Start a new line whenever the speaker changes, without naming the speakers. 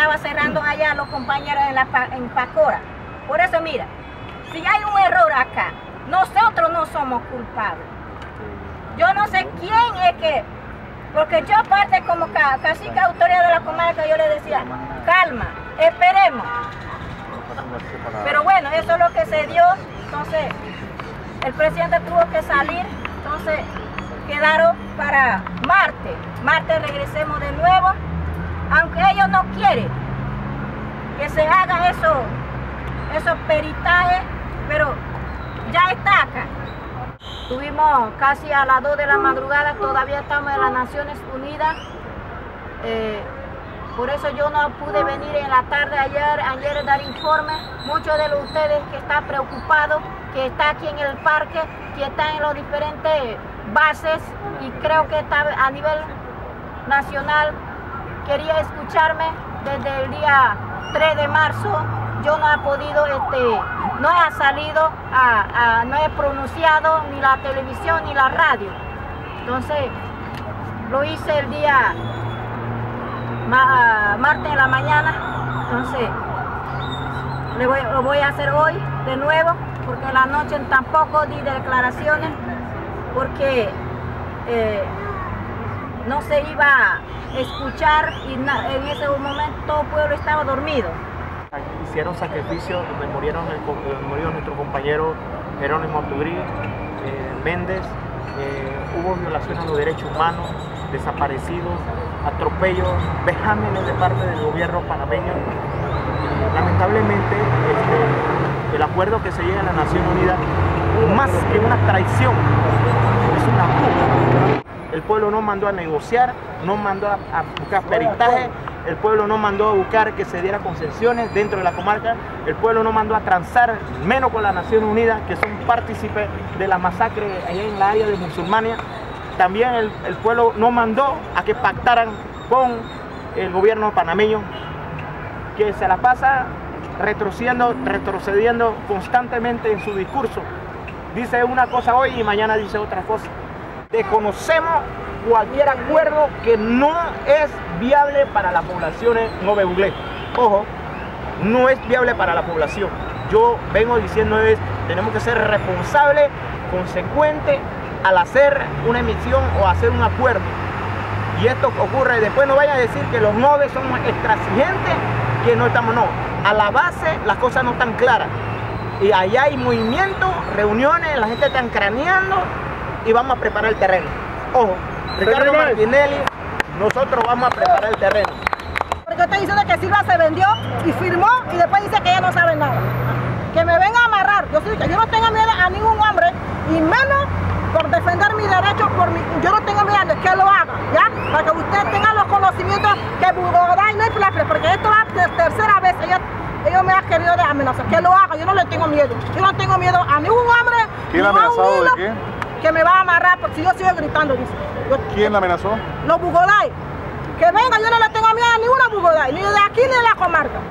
estaba cerrando allá los compañeros en Pacora. Por eso, mira, si hay un error acá, nosotros no somos culpables. Yo no sé quién es que, porque yo aparte como cacique autoridad de la comarca, yo le decía, calma, esperemos. Pero bueno, eso es lo que se dio, entonces el presidente tuvo que salir, entonces quedaron para martes regresemos de nuevo, aunque ellos no quieren que se hagan esos peritajes, pero ya está acá. Estuvimos casi a las 2 de la madrugada, todavía estamos en las Naciones Unidas. Por eso yo no pude venir en la tarde ayer dar informe. Muchos de ustedes que están preocupados, que está aquí en el parque, que están en las diferentes bases y creo que está a nivel nacional, quería escucharme desde el día 3 de marzo. Yo no he podido, no he salido, no he pronunciado ni la televisión ni la radio. Entonces, lo hice el día martes en la mañana, entonces lo voy a hacer hoy de nuevo, porque en la noche tampoco di declaraciones, porque no se iba a escuchar y en ese momento todo el pueblo estaba dormido.
Hicieron sacrificios donde murió nuestro compañero Jerónimo Tugrí, Méndez. Hubo violaciones a los derechos humanos, desaparecidos, atropellos, vejámenes de parte del gobierno panameño. Lamentablemente, el acuerdo que se llega a la Nación Unida, más que una traición, es una fuga. El pueblo no mandó a negociar, no mandó a buscar peritaje, el pueblo no mandó a buscar que se diera concesiones dentro de la comarca, el pueblo no mandó a transar, menos con la Nación Unida, que son partícipes de la masacre allá en la área de Musulmania. También el pueblo no mandó a que pactaran con el gobierno panameño, que se la pasa retrocediendo constantemente en su discurso. Dice una cosa hoy y mañana dice otra cosa. Desconocemos cualquier acuerdo que no es viable para las poblaciones Nove Buglé. Ojo, no es viable para la población. Yo vengo diciendo tenemos que ser responsables, consecuentes al hacer una emisión o hacer un acuerdo. Y esto ocurre, después no vayan a decir que los Nove son extransigentes, que no estamos, no. A la base las cosas no están claras. Y allá hay movimientos, reuniones, la gente está craneando y vamos a preparar el terreno. Ojo, Ricardo Martinelli, nosotros vamos a preparar el terreno.
Porque está diciendo que Silva se vendió y firmó y después dice que ella no sabe nada. Que me venga a amarrar. Yo no tengo miedo a ningún hombre y menos por defender mi derecho, yo no tengo miedo de que lo haga, ¿ya? Para que usted tenga los conocimientos que Bugoday no hay plafre, porque esto es la tercera vez ellos me han querido amenazar. Que lo haga, yo no le tengo miedo. Yo no tengo miedo a ningún hombre.
¿Quién ha amenazado de qué?
Que me va a amarrar porque si yo sigo gritando, dice.
¿Quién la amenazó?
Los Bugoday. Que venga, yo no le tengo miedo a ninguna Bugoday, ni de aquí ni de la comarca.